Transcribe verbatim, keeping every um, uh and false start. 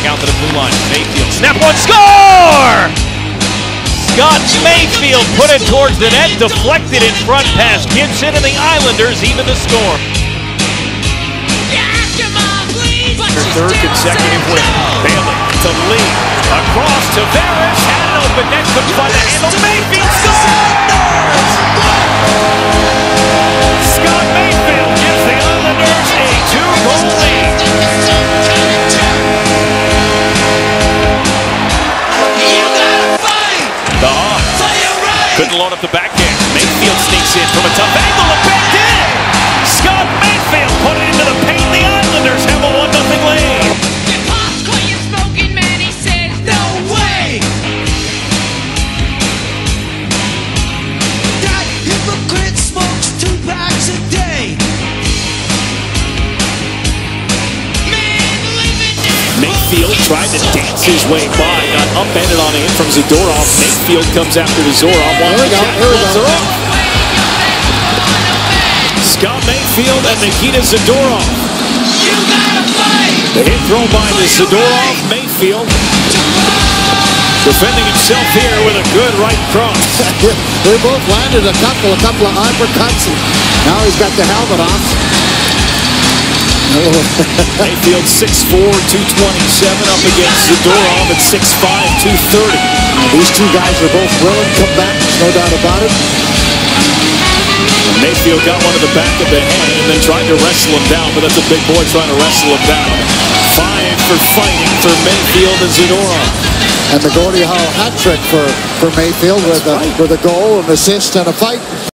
back out to the blue line. Mayfield, snap one, score! Scott Mayfield put it towards the net, deflected in front past Gibson, and the Islanders even the score. Their third consecutive win. Bailey to Lee, across to Veras, had an open net, couldn't find the handle. Mayfield scores! Scott Mayfield gives the Islanders a two-goal lead. The Hawks couldn't load up the backhand. Mayfield sneaks in from a tough angle and backed in. Scott Mayfield put it into the paint. The Islanders have a one nothing lead. Mayfield tried to dance his way by, got upended on in from Zadorov. Mayfield comes after the Zorov. Here we go, here we go. Scott Mayfield and Nikita Zadorov. The hit thrown by the Zadorov. Mayfield defending himself here with a good right cross. They both landed a couple, a couple of uppercuts, and now he's got the helmet off. Mayfield six four, two twenty-seven up against Zadorov at six five, two thirty. These two guys are both willing to come back, no doubt about it. And Mayfield got one to the back of the head and then tried to wrestle him down, but that's a big boy trying to wrestle him down. Five for fighting for Mayfield and Zadorov. And the Gordie Howe hat trick for, for Mayfield with a, with a goal, an assist, and a fight.